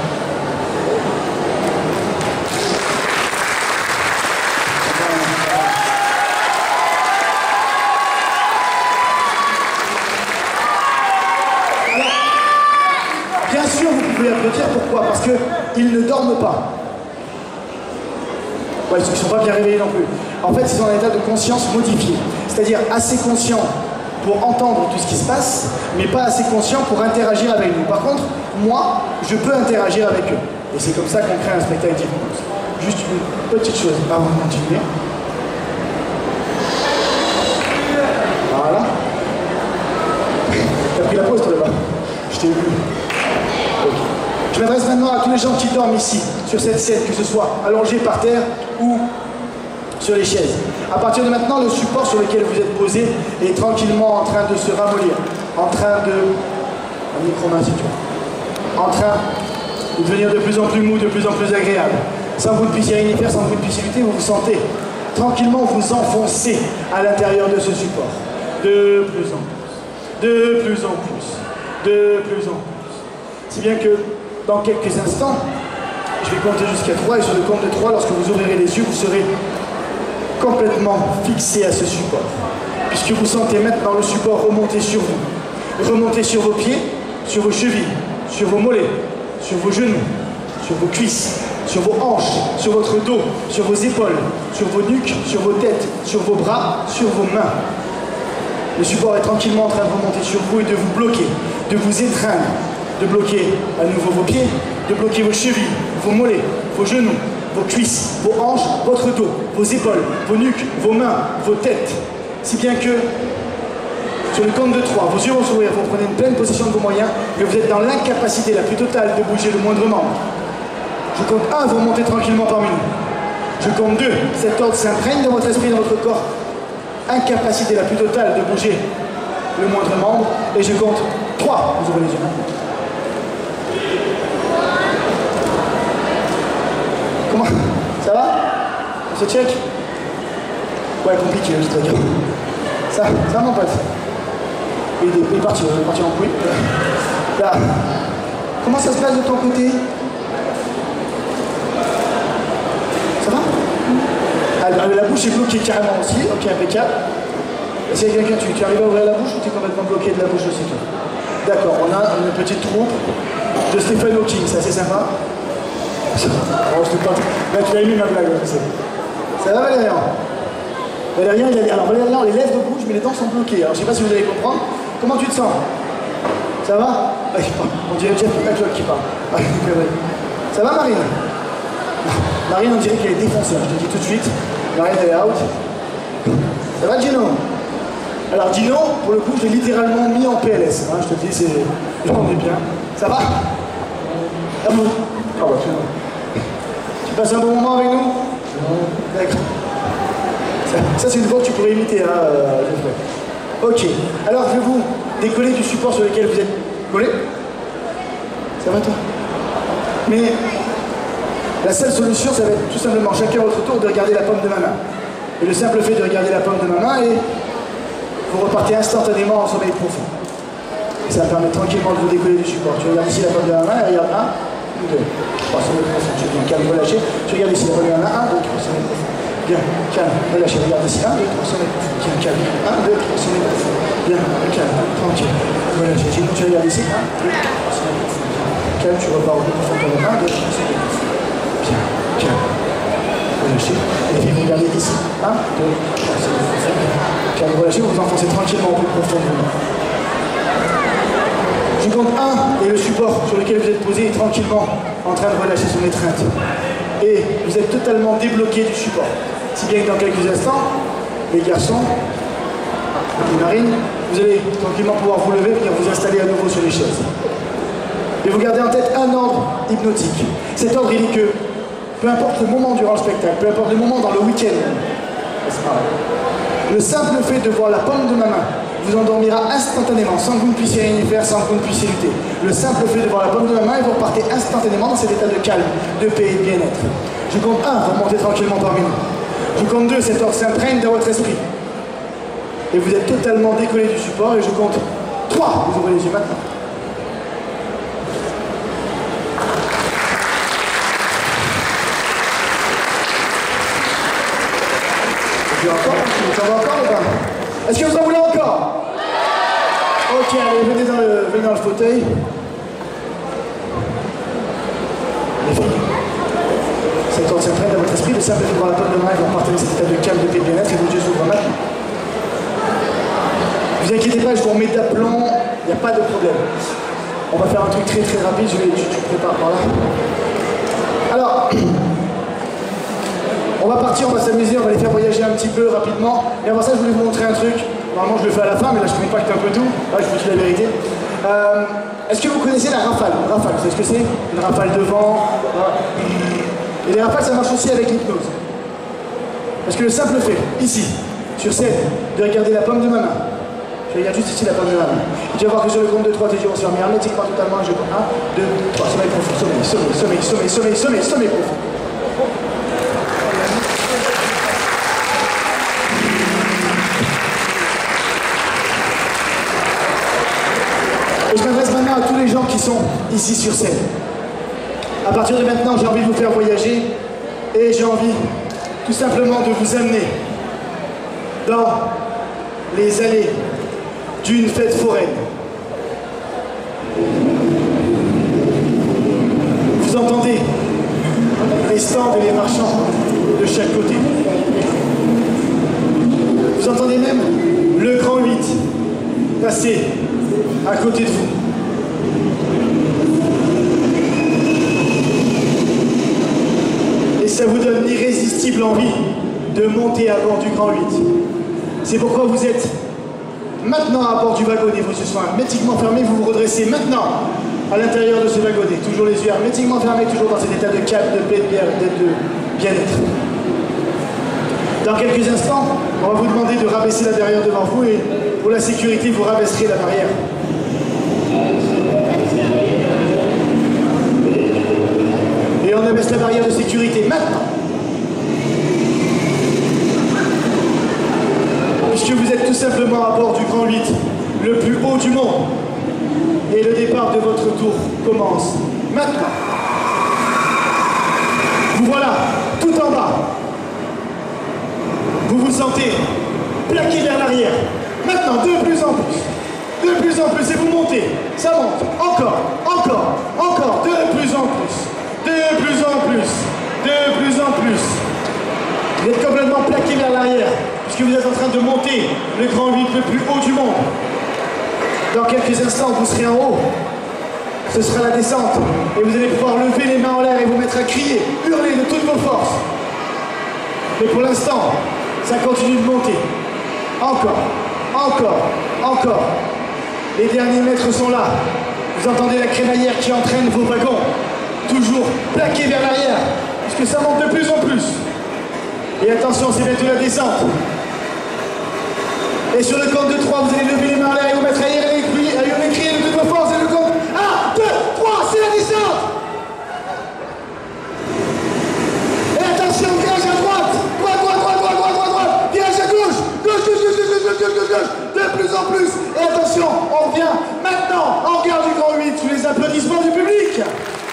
Bien sûr, vous pouvez applaudir, pourquoi? Parce qu'ils ne dorment pas. Ouais, ils ne sont pas bien réveillés non plus. En fait, ils sont dans un état de conscience modifié. C'est-à-dire assez conscients pour entendre tout ce qui se passe, mais pas assez conscients pour interagir avec nous. Par contre, moi, je peux interagir avec eux. Et c'est comme ça qu'on crée un spectacle d'hypnose. Juste une petite chose avant de continuer. Voilà. T'as pris la pause, toi, là-bas? Je t'ai vu. Je m'adresse maintenant à tous les gens qui dorment ici, sur cette scène, que ce soit allongés par terre ou sur les chaises. À partir de maintenant, le support sur lequel vous êtes posé est tranquillement en train de se ramollir, en train de... Un micro-main, si tu veux. En train de devenir de plus en plus mou, de plus en plus agréable. Sans que vous ne puissiez rien y faire, sans que vous ne puissiez lutter, vous vous sentez tranquillement vous enfoncer à l'intérieur de ce support. De plus en plus, de plus en plus, de plus en plus. Si bien que dans quelques instants, je vais compter jusqu'à trois et sur le compte de trois, lorsque vous ouvrirez les yeux, vous serez complètement fixé à ce support. Puisque vous sentez maintenant le support remonter sur vous, remonter sur vos pieds, sur vos chevilles, sur vos mollets, sur vos genoux, sur vos cuisses, sur vos hanches, sur votre dos, sur vos épaules, sur vos nuques, sur vos têtes, sur vos bras, sur vos mains. Le support est tranquillement en train de remonter sur vous et de vous bloquer, de vous étreindre, de bloquer à nouveau vos pieds, de bloquer vos chevilles, vos mollets, vos genoux, vos cuisses, vos hanches, votre dos, vos épaules, vos nuques, vos mains, vos têtes. Si bien que, sur le compte de trois, vos yeux vont s'ouvrir, vous prenez une pleine possession de vos moyens, et vous êtes dans l'incapacité la plus totale de bouger le moindre membre. Je compte un, vous remontez tranquillement parmi nous. Je compte deux, cet ordre s'imprègne dans votre esprit, dans votre corps. Incapacité la plus totale de bouger le moindre membre. Et je compte trois, vous ouvrez les yeux. Comment? Ça va? On se check? Ouais, compliqué, le truc. Ça, ça mon pote. Il est parti, il est parti en couille. Là. Comment ça se passe de ton côté? Ça va? Ah, la bouche est bloquée carrément aussi, ok, impeccable. Est-ce qu'il y a quelqu'un, tu, tu arrives à ouvrir la bouche ou tu es complètement bloqué de la bouche aussi, toi? D'accord, on a une petite troupe de Stephen Hawking, c'est assez sympa. Oh, je te parle. Là, tu as ému ma blague, je sais. Ça va, Valérian? Valérian, il a dit. Alors, Valérian, les lèvres bougent, mais les dents sont bloquées. Alors, je sais pas si vous allez comprendre. Comment tu te sens? Ça va? On dirait Jeff Patlock qui parle. Ça va, Marine? Marine, on dirait qu'elle est défoncée, je te dis tout de suite. Marine, elle est out. Ça va, Gino? Alors, Gino, pour le coup, je l'ai littéralement mis en P L S. Hein, je te dis, c'est. On est bien. Ça va? Ah bon? Ah bah, c'est bon. Tu passes un bon moment avec nous? D'accord. Ça, ça c'est une voix que tu pourrais imiter, hein, euh, ok. Alors, je vais vous décoller du support sur lequel vous êtes collé. Ça va, toi? Mais la seule solution, ça va être tout simplement chacun à votre tour de regarder la paume de ma main. Et le simple fait de regarder la paume de ma main, et vous repartez instantanément en sommeil profond. Et ça permet tranquillement de vous décoller du support. Tu regardes ici la paume de ma main, et regarde un, deux, trois, sommeil profond. Tu viens calme, relâché. Tu regardes ici la paume de ma main, un, deux, trois, sommeil profond. Bien, calme, relâché. Regarde ici, un, deux, trois, sommeil profond. Bien, calme, un, deux, trois, sommeil profond. Bien, calme, tranquille, relâché. Tu regardes ici, un, deux, trois, sommeil profond. Calme, tu repars au plus profond de ton un, deux, trois, sommeil profond. Bien, calme. relâchez. Les filles, vous regardez ici. un, deux, trois, calme, relâchez, vous vous enfoncez tranquillement au plus profond de vous. Je compte un et le support sur lequel vous êtes posé est tranquillement en train de relâcher son étreinte. Et vous êtes totalement débloqué du support. Si bien que dans quelques instants, les garçons, les marines, vous allez tranquillement pouvoir vous lever et vous installer à nouveau sur les chaises. Et vous gardez en tête un ordre hypnotique. Cet ordre, il est que, peu importe le moment durant le spectacle, peu importe le moment dans le week-end, le simple fait de voir la paume de ma main vous endormira instantanément, sans que vous ne puissiez rien y faire, sans que vous ne puissiez lutter. Le simple fait de voir la paume de ma main et vous repartez instantanément dans cet état de calme, de paix et de bien-être. Je compte un, vous remontez tranquillement parmi nous. Je compte deux, cet ordre s'imprègne dans votre esprit. Et vous êtes totalement décollé du support. Et je compte trois, vous ouvrez les yeux maintenant. Vous en encore Vous en avez encore ou pas? Est-ce que vous en voulez encore? Ok, allez, venez dans le, venez dans le fauteuil. Les filles, cet ordre s'imprègne dans votre esprit, le simple fait de voir la paume de main, vous repartez dans cet état de calme, de paix, de bien-être, et vos yeux s'ouvrent maintenant. Ne vous inquiétez pas, je vous remets d'aplomb, il n'y a pas de problème. On va faire un truc très très rapide, je vais, tu, tu prépares par là. Alors, on va partir, on va s'amuser, on va les faire voyager un petit peu rapidement. Et avant ça, je voulais vous montrer un truc. Normalement, je le fais à la fin, mais là, je compacte un peu tout. Là, je vous dis la vérité. Euh, Est-ce que vous connaissez la rafale? Rafale, vous savez ce que c'est? Une rafale de vent. Voilà. Et les rafales, ça marche aussi avec l'hypnose. Parce que le simple fait, ici, sur scène, de regarder la paume de ma main. Je regarde juste ici la paume de ma main. Tu vas voir que sur le compte de trois, tes yeux vont se fermer hermétiquement totalement. Je compte un, deux, trois, sommeil profond, sommeil, sommeil, sommeil, sommeil, sommeil, sommeil, sommeil profond. Et je m'adresse maintenant à tous les gens qui sont ici sur scène. À partir de maintenant, j'ai envie de vous faire voyager et j'ai envie tout simplement de vous amener dans les allées d'une fête foraine. Vous entendez les stands et les marchands de chaque côté. Vous entendez même le grand huit passer à côté de vous. Et ça vous donne l'irrésistible envie de monter à bord du grand huit. C'est pourquoi vous êtes maintenant à bord du wagonnet. Vos yeux sont hermétiquement fermés, vous vous redressez maintenant à l'intérieur de ce wagonnet. Toujours les yeux hermétiquement fermés, toujours dans cet état de calme, de paix, de bien-être. Dans quelques instants, on va vous demander de rabaisser la barrière devant vous et pour la sécurité, vous rabaisserez la barrière. Et on abaisse la barrière de sécurité maintenant. Puisque vous êtes tout simplement à bord du Grand huit, le plus haut du monde. Et le départ de votre tour commence maintenant. Vous voilà, tout en bas. Vous vous sentez plaqué vers l'arrière. Maintenant, de plus en plus. De plus en plus. Et vous montez. Ça monte. Encore, encore, encore. De plus en plus. De plus en plus. De plus en plus. Vous êtes complètement plaqué vers l'arrière. Puisque vous êtes en train de monter le Grand huit le plus haut du monde. Dans quelques instants, vous serez en haut. Ce sera la descente. Et vous allez pouvoir lever les mains en l'air et vous mettre à crier, hurler de toutes vos forces. Mais pour l'instant, ça continue de monter. Encore, encore, encore. Les derniers mètres sont là. Vous entendez la crémaillère qui entraîne vos wagons. Toujours plaqués vers l'arrière. Puisque ça monte de plus en plus. Et attention, c'est bientôt la descente. Et sur le compte de trois, vous allez lever les mains en l'air et vous mettre à hurler, à hurler, crier de toutes vos forces. Et le compte un, deux, trois, c'est la descente. Et attention, virage à droite. Droite, droite, droite, droite, droite, droite, droite. Virage à gauche. Gauche, gauche, gauche, gauche, gauche, gauche, gauche, gauche. De plus en plus. Et attention, on revient maintenant en gare du Grand huit sous les applaudissements du public.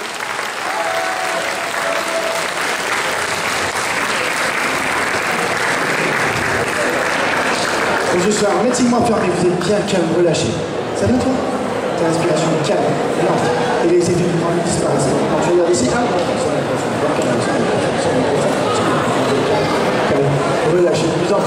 Je suis hermétiquement fermé, vous êtes bien calme, relâché. Ça va toi? Ta respiration est calme, lente, et les effets du grand huit disparaissent. Quand tu regardes ici, ah,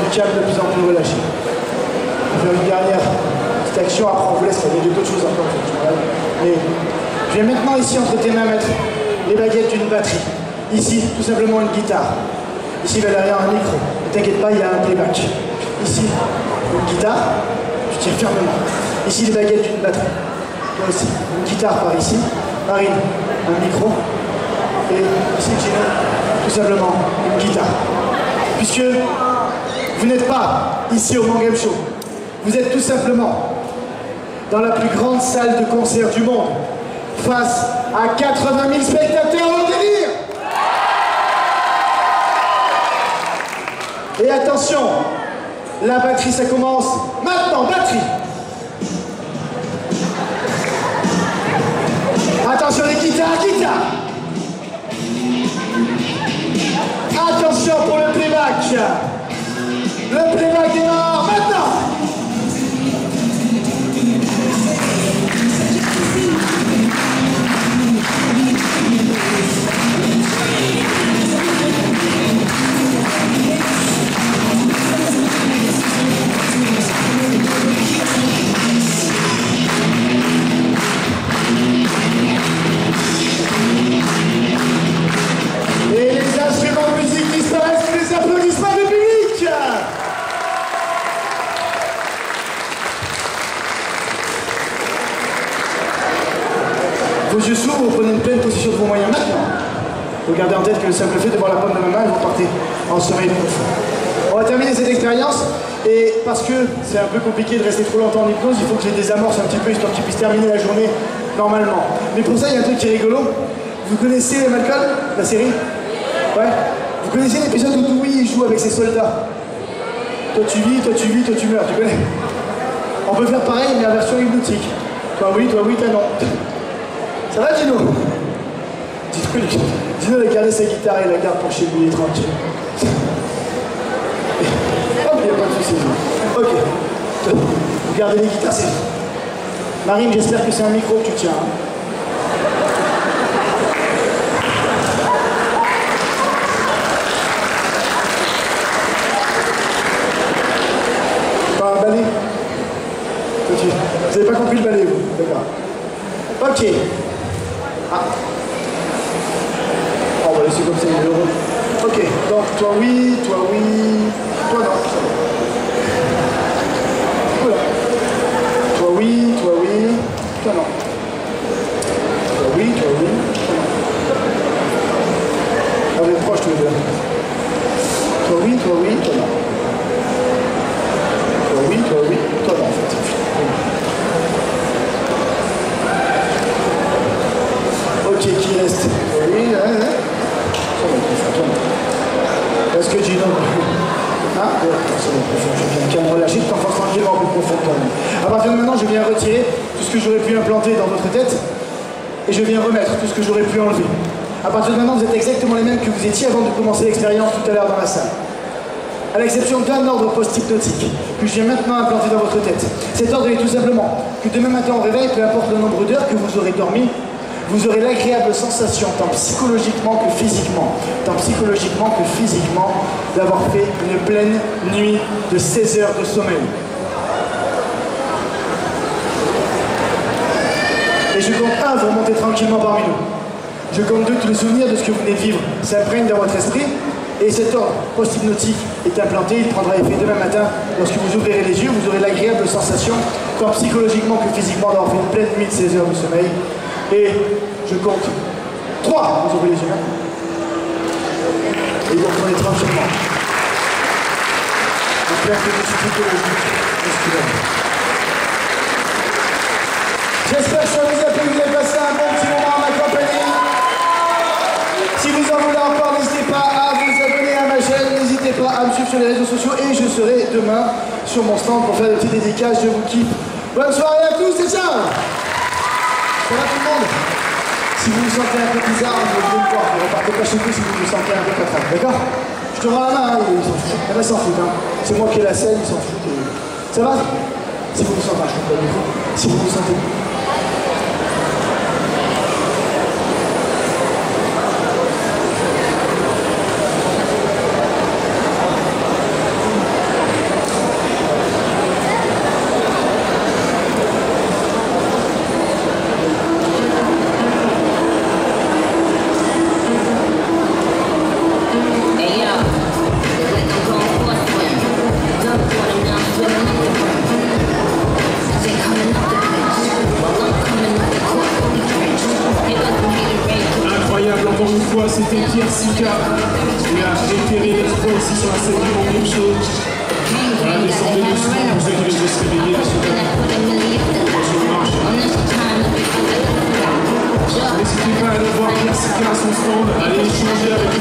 calme, de plus en plus relâché. On va faire une dernière petite action, après on vous laisse, il y a d'autres choses encore. Mais je vais maintenant ici entre tes mains mettre les baguettes d'une batterie. Ici, tout simplement une guitare. Ici, Valérie, un micro. Ne t'inquiète pas, il y a un playback. Ici, une guitare. Je tire fermement. Ici, les baguettes d'une batterie. Toi aussi, une guitare par ici. Marine, un micro. Et ici, Gino, tout simplement une guitare. Puisque vous n'êtes pas ici au Mangame Show. Vous êtes tout simplement dans la plus grande salle de concert du monde. Face à quatre-vingt mille spectateurs au délire. Et attention, la batterie, ça commence maintenant, batterie. Attention les guitares, guitare. Attention pour le playback. Le playback démarre maintenant. Et les instruments de musique disparaissent, les applaudissements du public. Vos yeux s'ouvrent, vous prenez une pleine possession de vos moyens maintenant. Vous gardez en tête que le simple fait de voir la paume de ma main, vous partez en sommeil profond. On va terminer cette expérience, et parce que c'est un peu compliqué de rester trop longtemps en hypnose, il faut que j'ai des amorces un petit peu, histoire qu'ils puissent terminer la journée normalement. Mais pour ça, il y a un truc qui est rigolo. Vous connaissez Malcolm, la série? Ouais. Vous connaissez l'épisode où Dewey joue avec ses soldats? Toi tu vis, toi tu vis, toi tu meurs, tu connais? On peut faire pareil, mais en version hypnotique. Toi oui, toi oui, toi non. Ça va, Gino? Dis-toi, Gino a gardé sa guitare et la garde pour chez lui, il est tranquille. Oh, il n'y a pas de soucis. Ok. Vous gardez les guitares, c'est... Marine, j'espère que c'est un micro que tu tiens. Hein. Pas un balai? Vous n'avez pas compris le balai, vous? D'accord. Ok. Ah. On va laisser comme ça, il est heureux. Ok, donc toi oui, toi oui, toi non. Voilà. Toi oui, toi oui, toi non. Toi oui, toi oui, toi non. Ah, vous êtes proches tous les deux. Toi oui, toi oui, toi non. Toi oui, toi oui, toi non en fait. Ok, qui reste? Oui, hein, hein. Est-ce que Gino... Hein? C'est bon, je viens de relâcher, tu t'enfonces tranquillement plus profond de toi-même. À partir de maintenant, je viens retirer tout ce que j'aurais pu implanter dans votre tête et je viens remettre tout ce que j'aurais pu enlever. À partir de maintenant, vous êtes exactement les mêmes que vous étiez avant de commencer l'expérience tout à l'heure dans la salle. À l'exception d'un ordre post-hypnotique que je viens maintenant implanter dans votre tête. Cet ordre est tout simplement que demain matin au réveil, peu importe le nombre d'heures que vous aurez dormi, vous aurez l'agréable sensation, tant psychologiquement que physiquement, tant psychologiquement que physiquement, d'avoir fait une pleine nuit de seize heures de sommeil. Et je compte un, vous remontez tranquillement parmi nous. Je compte deux, tous les souvenirs de ce que vous venez de vivre s'imprègnent dans votre esprit. Et cet ordre post-hypnotique est implanté, il prendra effet demain matin. Lorsque vous ouvrirez les yeux, vous aurez l'agréable sensation, tant psychologiquement que physiquement, d'avoir fait une pleine nuit de seize heures de sommeil. Et je compte trois, vous ouvrez les yeux. Et vous reprenez tranquillement. En pleine condition psychologique, musculaire. J'espère que ça vous a plu, que vous avez passé un bon petit moment à ma compagnie. Si vous en voulez encore, n'hésitez pas à vous abonner à ma chaîne, n'hésitez pas à me suivre sur les réseaux sociaux et je serai demain sur mon stand pour faire des petites dédicaces. Je vous kiffe. Bonne soirée à tous et ciao. Ça va tout le monde? Si vous vous sentez un peu bizarre, vous venez me voir, ne repartez pas chez vous si vous vous sentez un peu patate, d'accord? Je te rends la main, hein, ils s'en foutent, il y en a s'en foutent, hein. C'est moi qui ai la scène, ils s'en foutent. Et... Ça va? Si vous vous sentez, je ne pas du tout. Si vous vous sentez... c'était Pierre Sika qui a réitéré l'exploit ici sur la scène du Monde Show. Voilà, descendez doucement pour ceux qui veulent se réveiller, messieurs dames. N'hésitez pas à aller voir Pierre Sika à son stand, allez échanger avec